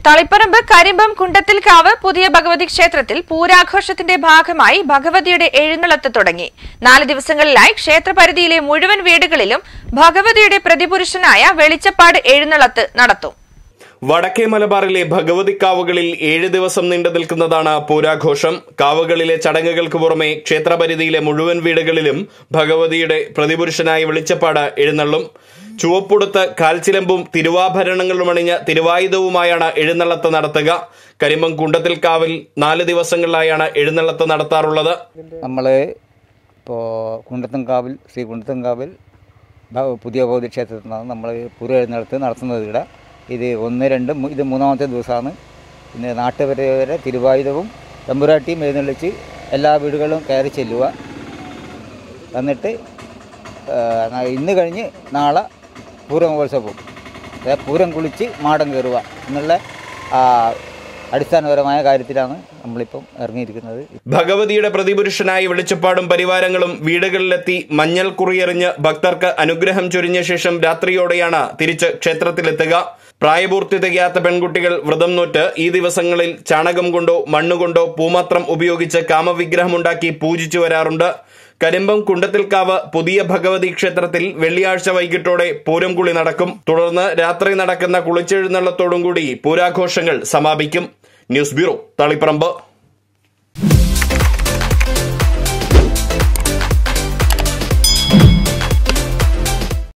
തളിപ്പറമ്പ് കരിമ്പം കുണ്ടത്തിൽക്കാവ് പുതിയ ഭഗവതി ക്ഷേത്രത്തിൽ പൂരാഘോഷത്തിന്റെ ഭാഗമായി ഭഗവതിയുടെ എഴുന്നള്ളത്ത് തുടങ്ങി. 4 ദിവസങ്ങളിലായി ക്ഷേത്രപരിധിയിലെ മുഴുവൻ വീടുകളിലും ഭഗവതിയുടെ പ്രതിപുരുഷനായ വെളിച്ചപ്പാട് എഴുന്നള്ളത്ത് നടത്തും. വടക്കേ മലബാറിലെ ഭഗവതി കാവുകളിൽ 7 ദിവസം നീണ്ടു നിൽക്കുന്നതാണ് പൂരാഘോഷം. കാവുകളിലെ ചടങ്ങുകൾക്ക് പുറമെ ക്ഷേത്രപരിധിയിലെ മുഴുവൻ വീടുകളിലും ഭഗവതിയുടെ പ്രതിപുരുഷനായ വെളിച്ചപ്പാട് എഴുന്നള്ളും. ചുവപ്പുടുത്ത് കാൽച്ചിലമ്പും തിരുവാഭരണങ്ങളുമണിഞ്ഞ് തിരുവായുധവുമായാണ് എഴുന്നള്ളത്ത് നടത്തുക. കരിമ്പം കുണ്ടത്തിൽക്കാവിൽ 4 ദിവസങ്ങളിലായാണ് എഴുന്നള്ളത്ത് നടത്താറുള്ളത്. നമ്മൾ ഇപ്പോൾ കുണ്ടത്തിൻകാവിൽ ശ്രീ കുണ്ടത്തിൻകാവിൽ പുതിയ ഭഗവതി ക്ഷേത്രത്തിൽ നിന്നാണ് നമ്മൾ പൂര എഴുന്നള്ളത്ത് നടത്തുന്നത്. ഇവിടെ ഇത് 1, 2 ഇത് 3ാമത്തെ ദിവസമാണ്. പിന്നെ നാട്ടുപുര തിരുവായുധവും തമ്പുരാട്ടിയും എഴുന്നള്ളിച്ച് എല്ലാ വീടുകളിലും കയറി ചെല്ലുക. എന്നിട്ട് ഇന്ന് കഴിഞ്ഞ് നാളെ പൂരമഹോത്സവം പൂരം കുളിച്ച് മാടം കയറുക എന്നുള്ള അടിസ്ഥാനപരമായ കാര്യത്തിലാണ് നമ്മളിപ്പം ഇറങ്ങിയിരിക്കുന്നത്. ഭഗവതിയുടെ പ്രതിപുരുഷനായി വെളിച്ചപ്പാടും പരിവാരങ്ങളും വീടുകളിലെത്തി മഞ്ഞൾ കുറിയെറിഞ്ഞ് ഭക്തർക്ക് അനുഗ്രഹം ചൊരിഞ്ഞ ശേഷം രാത്രിയോടെയാണ് തിരിച്ച് ക്ഷേത്രത്തിലെത്തുക. പ്രായപൂർത്തി തികയാത്ത പെൺകുട്ടികൾ വ്രതം നോറ്റ് ഈ ദിവസങ്ങളിൽ ചാണകം കൊണ്ടോ മണ്ണുകൊണ്ടോ പൂമാത്രം ഉപയോഗിച്ച് കാമവിഗ്രഹമുണ്ടാക്കി പൂജിച്ചു വരാറുണ്ട്. കരിമ്പം കുണ്ടത്തിൽക്കാവ് പുതിയ ഭഗവതി ക്ഷേത്രത്തിൽ വെള്ളിയാഴ്ച വൈകിട്ടോടെ പൂരം കുളി നടക്കും. തുടർന്ന് രാത്രി നടക്കുന്ന കുളിച്ചെഴുന്നള്ളത്തോടും കൂടി പൂരാഘോഷങ്ങൾ സമാപിക്കും. News bureau, Taliparamba.